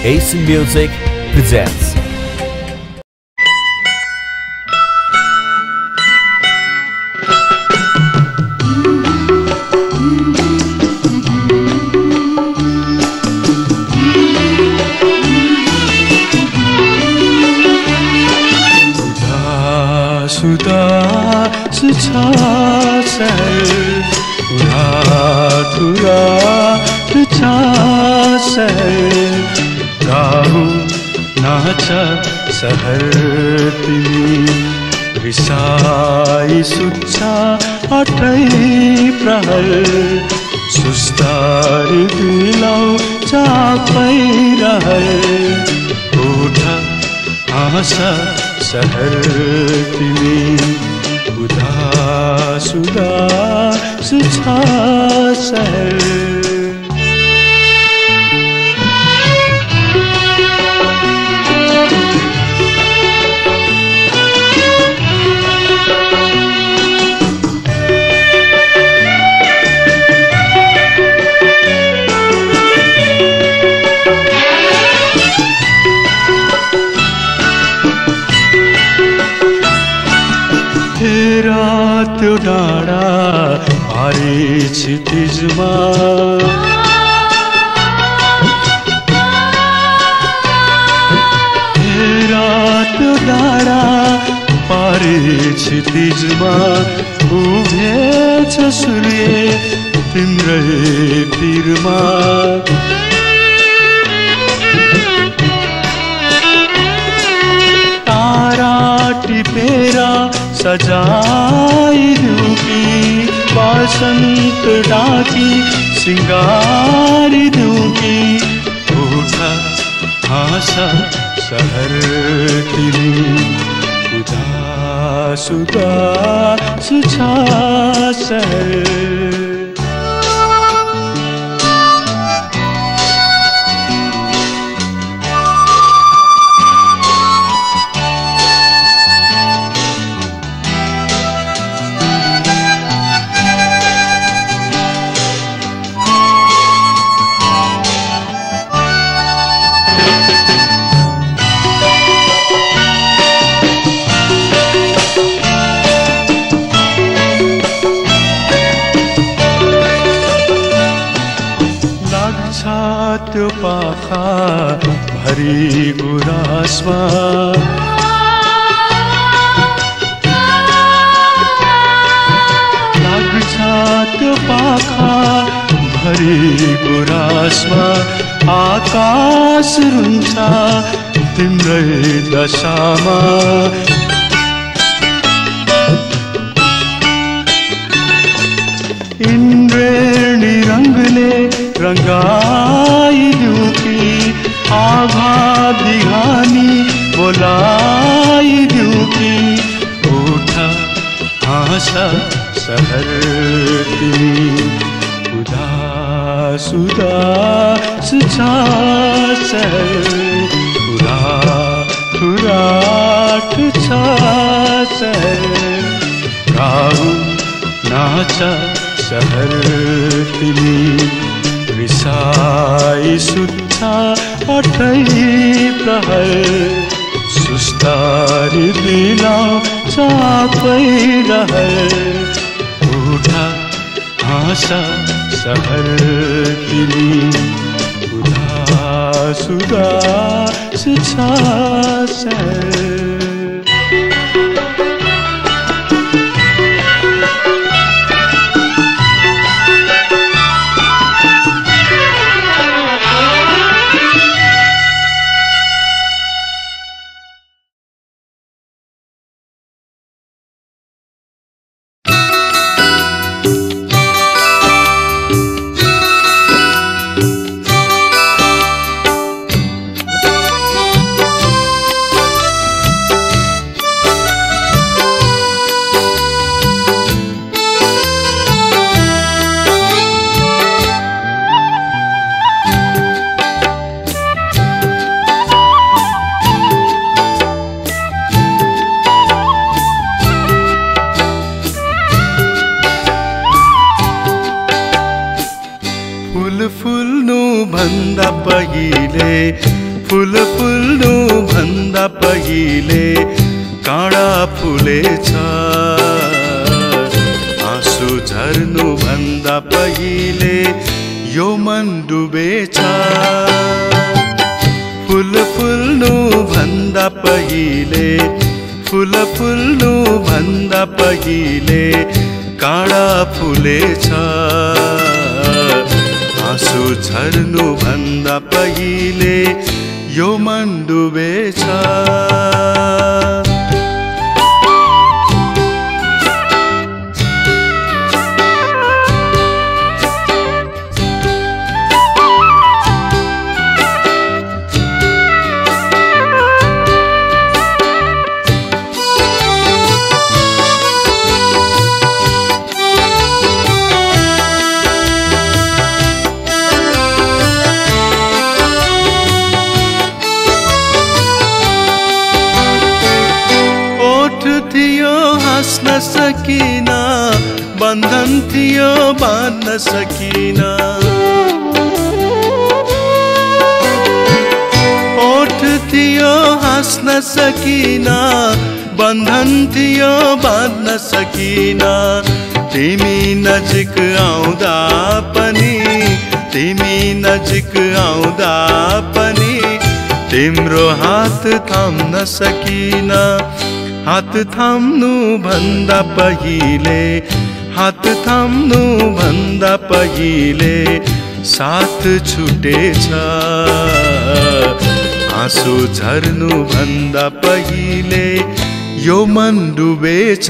AC Music presents. उदास छ शहर, उदास छ शहर, गाउँ नाच शहर तिमी, रिसाई सुत्छ अठै प्रहर, सुस्तारी दिलाउ चापै रहर, उठ हाँस शहर तिमी, उदास उदास छ शहर। त्यो डाँडा भारी क्षितिजमा, त्यो डाँडा भारी क्षितिजमा, उभिएछ सूर्य तिम्रै पिरमा, तारा टिपेर सजाइदिऊ कि, बसन्त डाकी सिंगारिदिऊ कि, उठ हाँस शहर तिमी, उदास उदास छ शहर। त्यो पाखा भरी गुरासमा, लाग्छ त्यो पाखा भरी गुरासमा, आकाश रुन्छ तिम्रै दशामा, इन्द्रेणी रंगले रंगाइदिऊ कि, आभा बिहानी बोलाइदिऊ कि, उठ हाँस शहर तिमी, उदास उदास छ शहर, उराठ छ शहर, गाउँ नाच शहर तिमी, रिसाई सुत्छ अठै प्रहर, सुस्तारी दिलाउ चापै रहर, उठ हाँस शहर तिमी, उदास उदास छ शहर। फुल्नु भन्दा पहिले फूल फुल्नु भन्दा पहिले काँडा फुलेछ, आँसु झर्नु भन्दा पहिले यो मन डुबेछ। फूल फुल्नु भन्दा पहिले, फूल फुल्नु भन्दा पहिले काँडा फुलेछ, आँसु झर्नु भन्दा पहिले यो मन डुबेछ। हाँस्न सकिना, बन्धन थियो बाँध्न सकिना। ओठ थियो हाँस्न सकिना, बन्धन थियो बाँध्न सकिना। तिमी नजिक आउँदा पनि, तिमी नजिक आउँदा पनि तिम्रो हात थाम्न सकिना। हात थाम्नु भन्दा पहिले, हात थाम्नु भन्दा पहिले साथ छुटेछ, आँसु झर्नु भन्दा पहिले यो मन डुबेछ।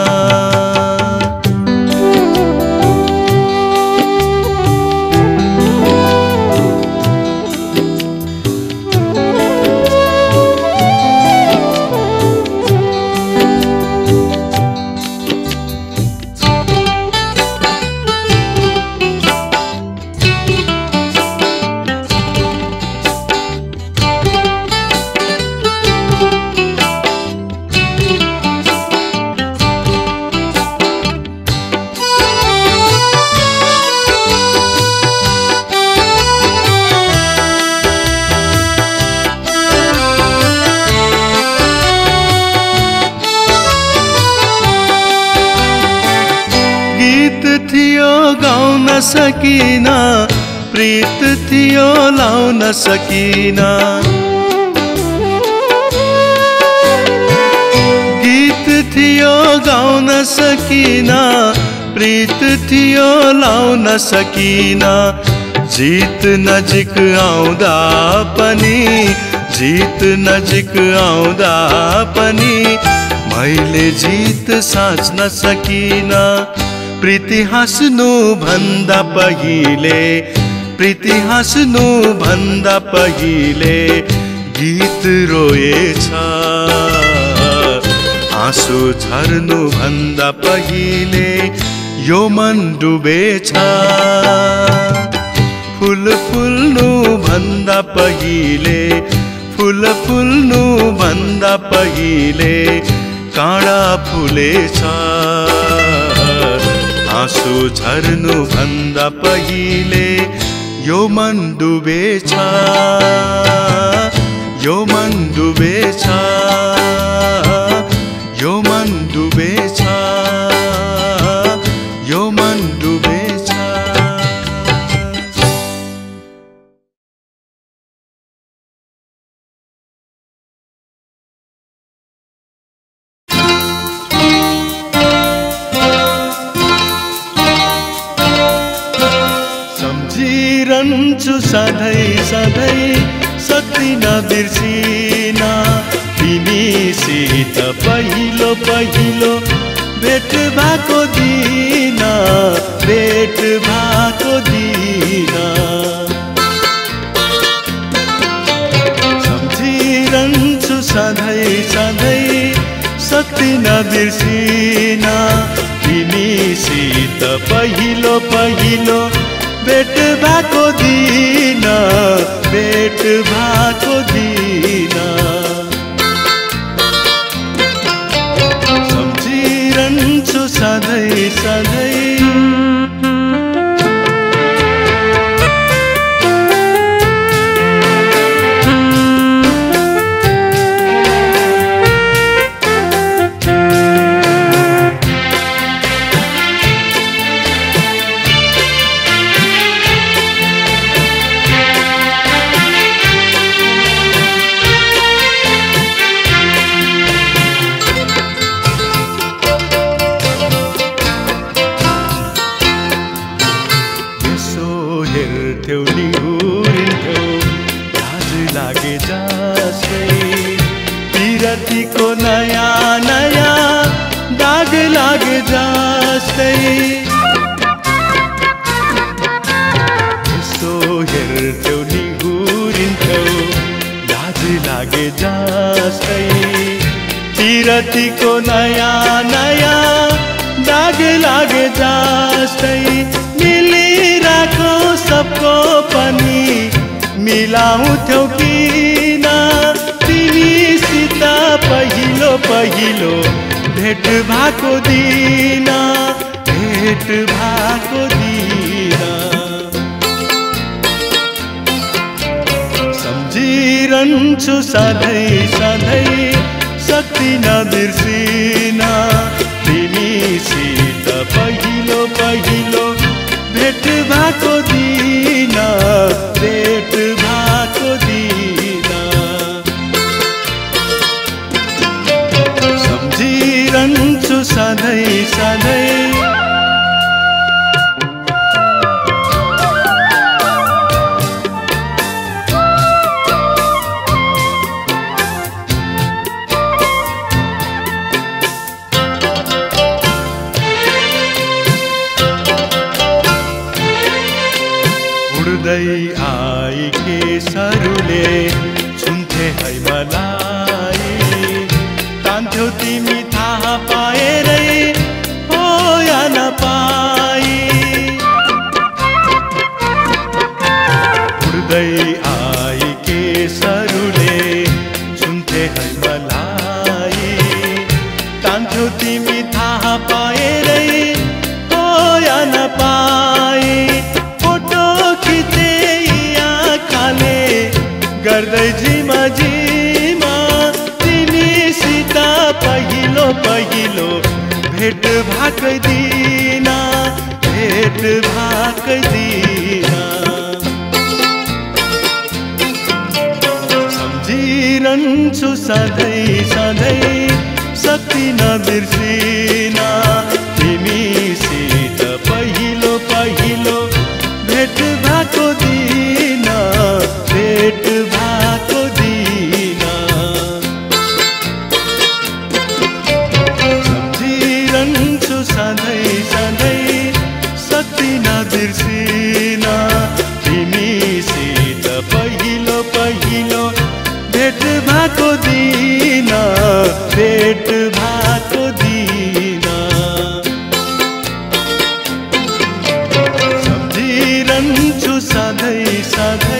गाउन सकिना, प्रीत थियो लाउन सकिना। गीत थियो गाउन सकिना, प्रीत थियो लाउन सकिना। जीत नजिक आउँदा पनि, जीत नजिक आउँदा पनि मैले जीत साँच्न सकिना। प्रीति हाँस्नु भन्दा पहिले, प्रीति हाँस्नु भन्दा पहिले गीत रोएछ, आँसु झर्नु भन्दा पहिले यो मन डुबेछ। फूल फुल्नु भन्दा पहिले, फूल फुल्नु भन्दा पहिले काँडा फुलेछ, आँसु झर्नु भन्दा पहिले यो मन डुबेछ, यो मन डुबेछ, यो मन डुबेछ, यो मन डुबेछ। सम्झिरहन्छु सधैँ सधैँ, सक्दिन बिर्सिन तिमीसित पहिलो पहिलो भेट भएको दिन, भेट भएको दिन। सम्झिरहन्छु सधैँ सधैँ, सक्दिन बिर्सिन तिमीसित पहिलो पहिलो भेट भएको दिन, भेट भएको दिन। सम्झिरहन्छु सधैँ सधैँ। लागे जस्तै पिरतीको नयाँ नयाँ दाग लागे जस्तै मिलिरहेको सबको पनि मिलाउँथ्यौ किन तिमीसित पहिलो पहिलो भेट भएको दिन भेट भएको दिन सम्झिरहन्छु सधैँ सधैँ शक्ति नबिर्सिन तिमीसित पहिलो पहिलो भेट भएको दिन भेट भएको दिन सम्झिरहन्छु सधैँ सधैँ आई केसहरूले छुन्थे है मलाई तान्थ्यौ तिमी थाहा पाएरै हो या नपाई उड्दै आई केसहरूले छुन्थे है मलाई तान्थ्यौ तिमी थाहा पाएरै हो या नपाई गर्दै जिमा जिमा तिमीसित पहिलो पहिलो भेट भएकै दिन भेट भएकै दिन सम्झिरहन्छु सधैँ सधैँ शक्ति नबिर्सिन तिमीसित पहिलो पहिलो भेट भएको दिन भेट भएको दिन सम्झिरहन्छु सधैँ सधैँ शक्ति नबिर्सिन तिमीसित पहिलो पहिलो भेट भएको दिन भेट भएको दिन सम्झिरहन्छु सधैँ सधैँ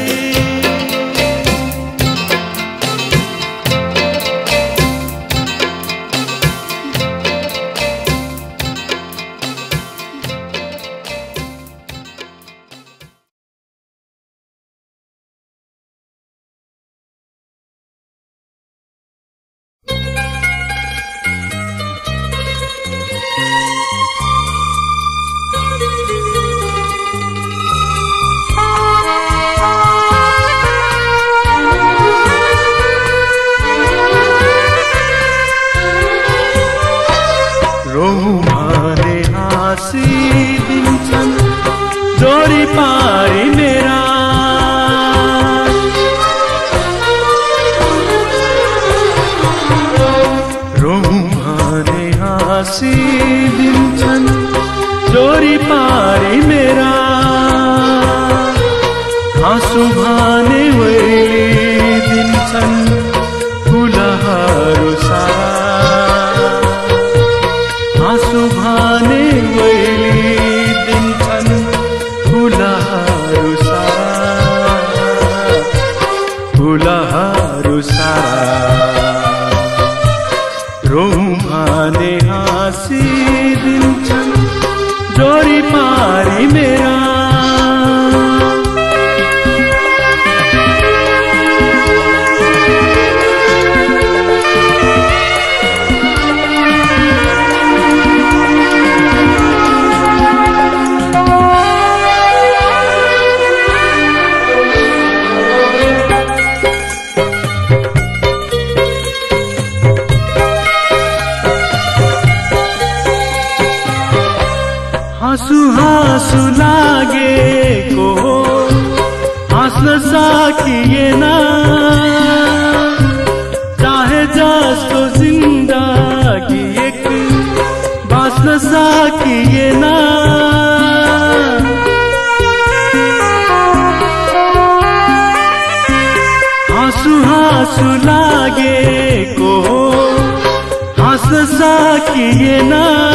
हाँसु हाँसु लागेको हाँस्न सकिएन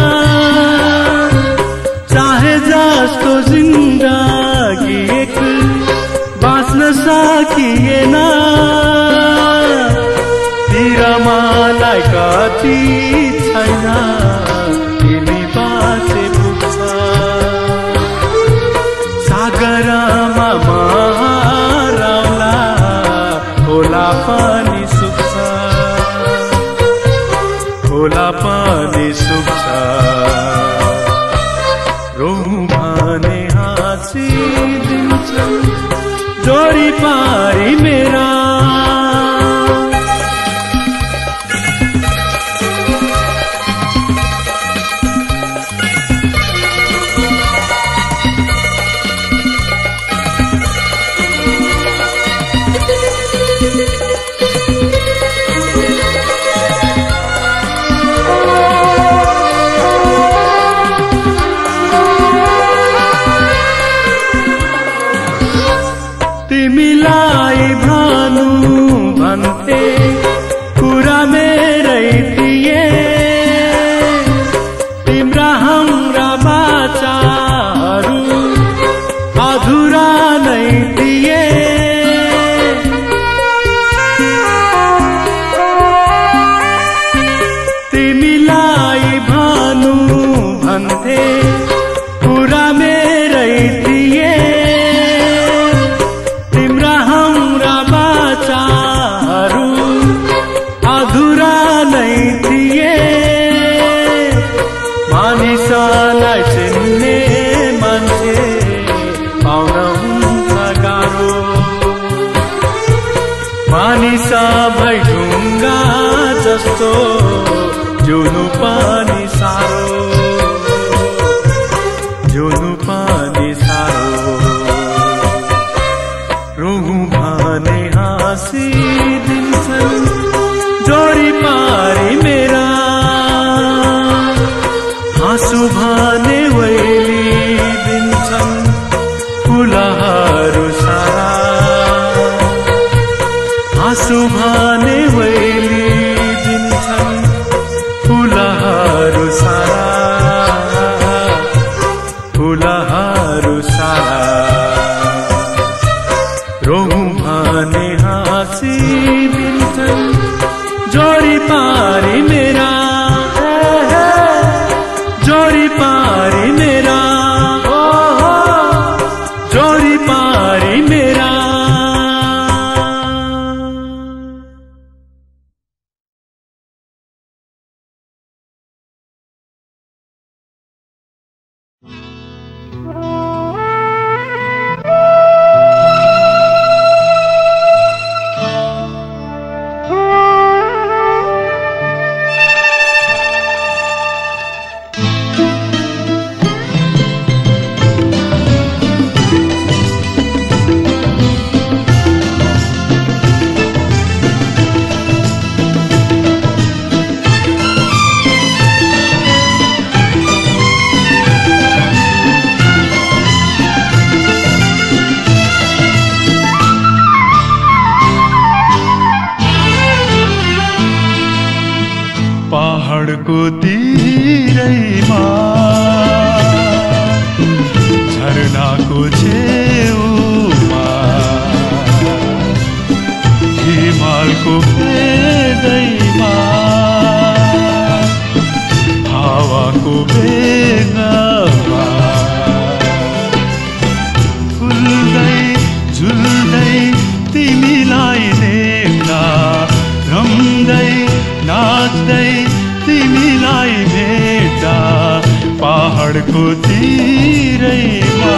चाहे जस्तो जिन्दगी एक बाँच्न सकिएन तिर मलाई कति छैन तिमी बाँचे पुग्छ सागरमा महाराउला खोला पनि सुक्छ खोला पनि सुक्छ रोहु भने हाँसिदिन्छन् जोडी पारी मेरा तिमीलाई भानु भन्थे कुरा मेरै थिए तिम्रा हाम्रा बाचाहरू अधुरा नै थिए तिमीलाई भानु भन्थे कुरा मेरै थिए अधुरा नै थिए मानिसलाई चिन्ने मान्छे पाउन हुन्छ गाह्रो मानिस भई ढुङ्गा जस्तो जिउनु पनि साह्रो जिउनु पनि साह्रो रोहु भने हाँसिदिन्छन् जोडी पारी मेरा हाँसु भने वैलिदिन्छन् फुलहरू सारा हाँसु भने वैलिदिन्छन् फुलहरू सारा फुलहरू सारा रोहु भने हाँसिदिन्छन् जोडी पारी मेरा जोडी पारी मेरा जोडी पारी मेरा पहाडको तिरैमा झरनाको छेउमा हिमालको फेदैमा हावाको बेगमा फुल्दै झुल्दै तिमीलाई देख्दा रम्दै नाच्दै तिमीलाई भेट्दा पहाडको तिरैमा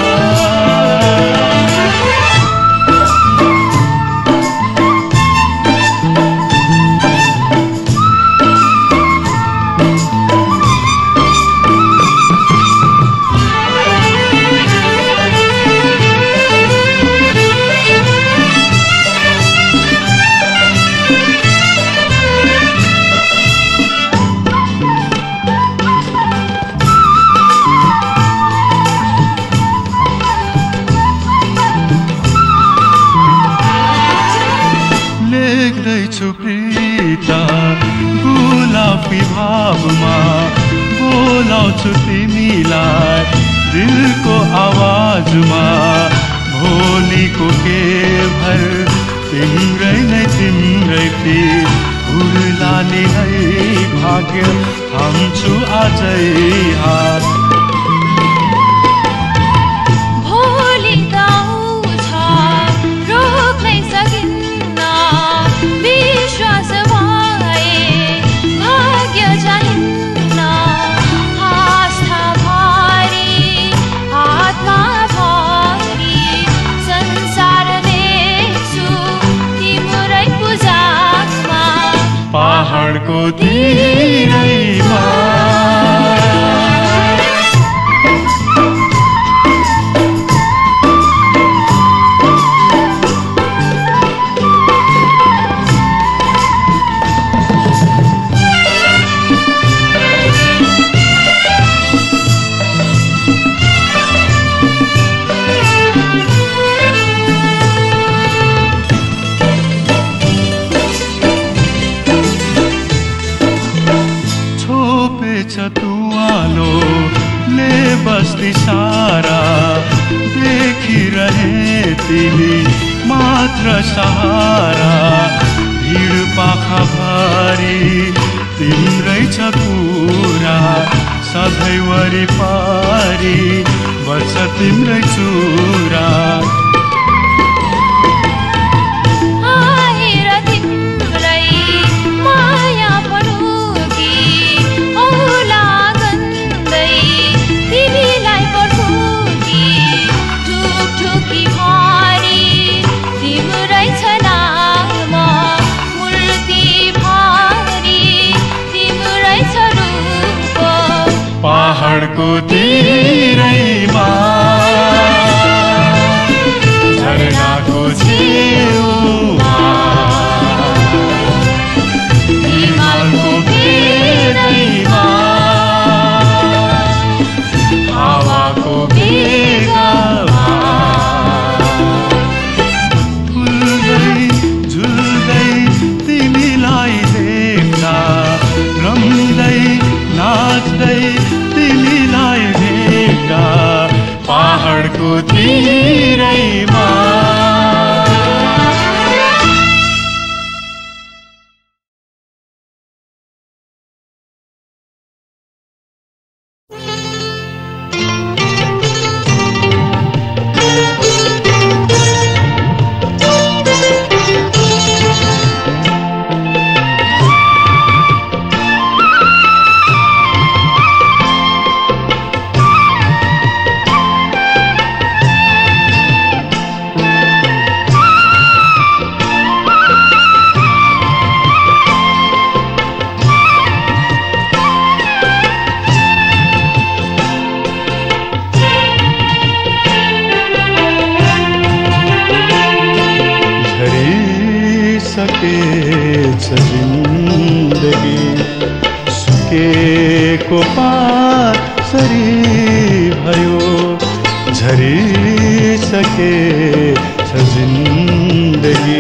जिउँदैछु प्रीत गुलाफी भावमा बोलाउँछु तिमीलाई दिलको आवाजमा भोलिको के भर तिम्रै नै तिम्रै प्रिय उर्लाने है भाग्य थाम्छु आजै हात भोलि गाउँछ रोक्नै सकिन्न विश्वास भए भाग्य चाहिन्न आस्था भरी आत्मा भरी संसार देख्छु तिम्रै पूजामा पहाडको तिरैमा तुवालो ले बस्ती सारा देखिरहे तिमी मात्र सहारा भिड पाखा भरी तिम्रै छ कुरा सधैँ वरिपरि बस्छ तिम्रै चुरा पहाडको तिरैमा झरनाको छेउमा हिमालको बेरैमा हावाको बेगमा फुल्दै झुल्दै तिमीलाई देख्दा रम्दै नाच्दै तिमीलाई भेट्दा पहाडको तिरैमा सकेछ जिन्दगी सुकेको पासरी भयो झरिसकेछ जिन्दगी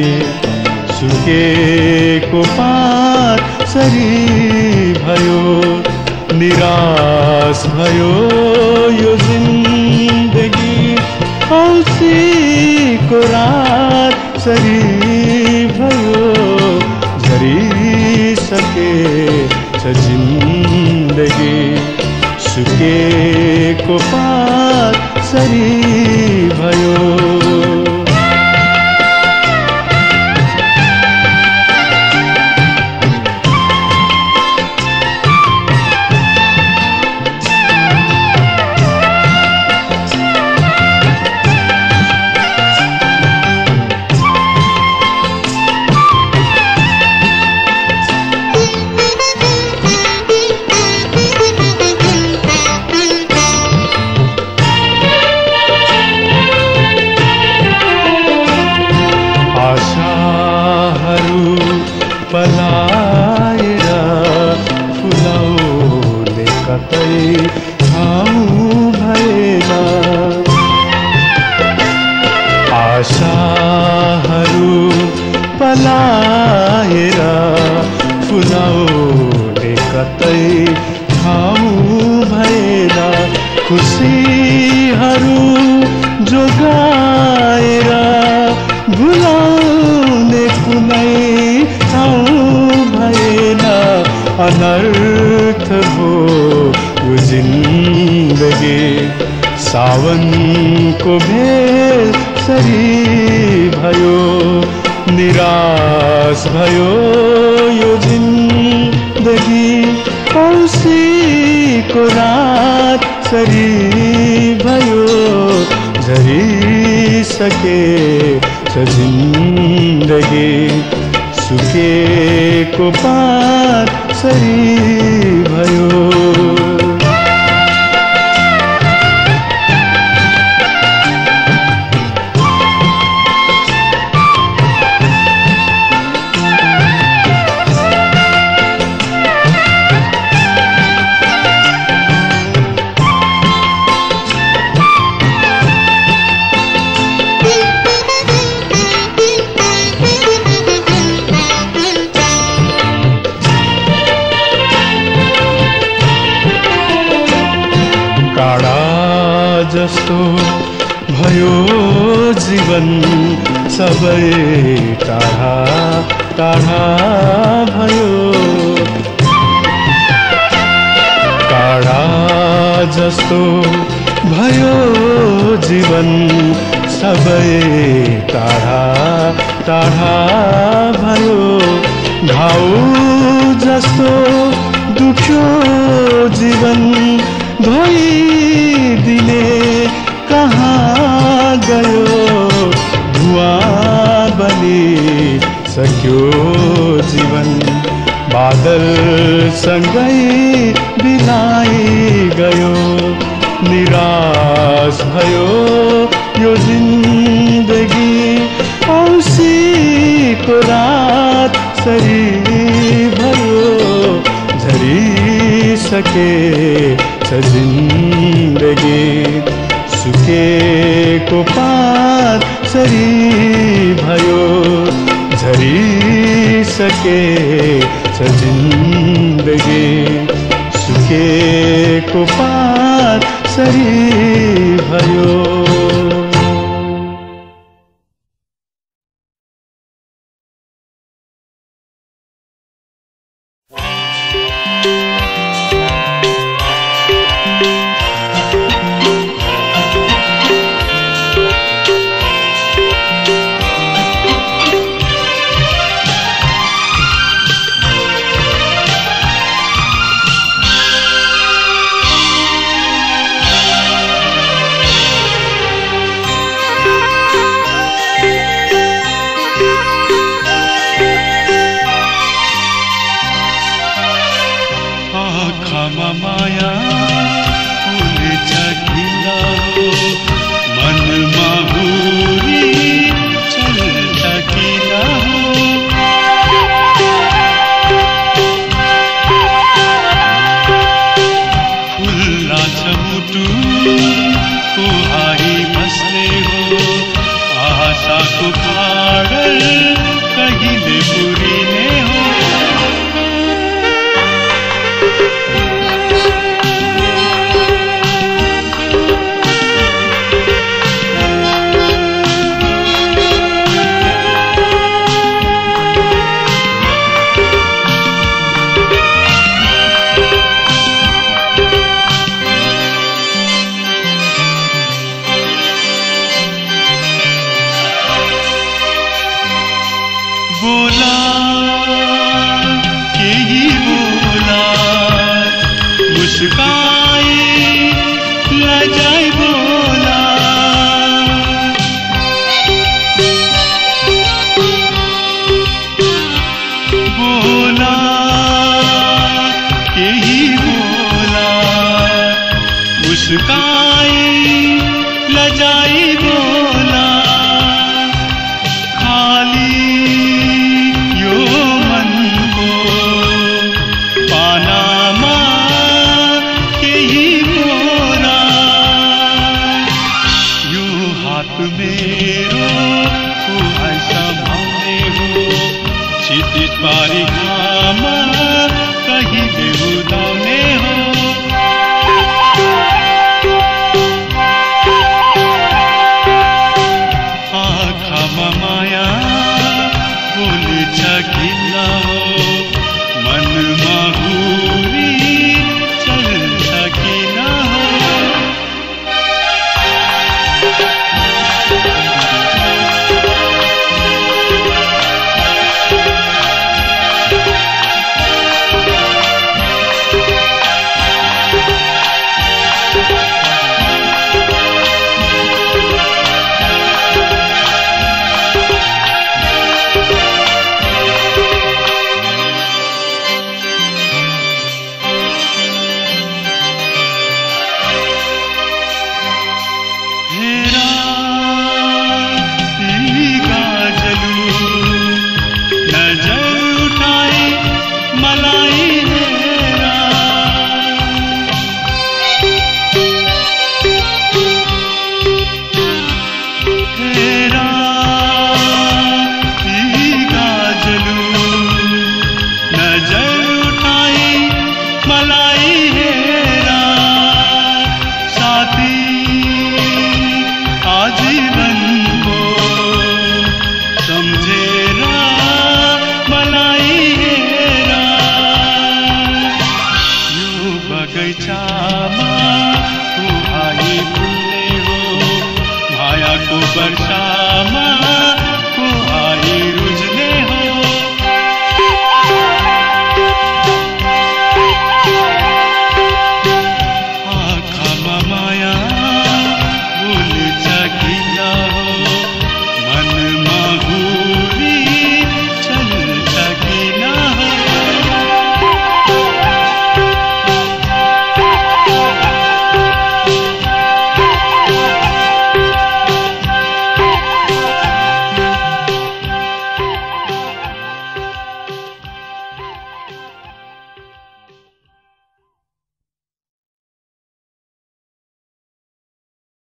सुकेको पासरी भयो निराश भयो यो जिन्दगी औँसीको रात सरी भयो झरिसकेछ जिन्दगी सुकेको पासरी भयो पलाएर फुलाउने कतै ठाउँ भएन आशाहरू पलाएर अनर्थ हो यो जिन्दगी सावनको भेल सरी भयो निराश भयो यो जिन्दगी औँसीको रात सरी भयो झरिसके छ जिन्दगी सुकेको पात सरी भयो जस्तो भयो जीवन सबै टाढा टाढा भयो टाढा जस्तो भयो जीवन सबै टाढा टाढा भयो घाउ जस्तो दुख्यो जीवन धोइदिने कहाँ गयो धुवाँ बनी सक्यो जीवन बादलसँगै बिलाइ गयो निराश भयो यो जिन्दगी औँसीको रात सरी भयो झरिसके छ जिन्दगी सुकेको पात सरी भयो झरिसके छ जिन्दगी सुकेको पात सरी भयो माया भूल छ किन हो मन मनमा हुरी चल्छ किन बगैँचामा फुहाई फुल्ने हो मायाको वर्षामा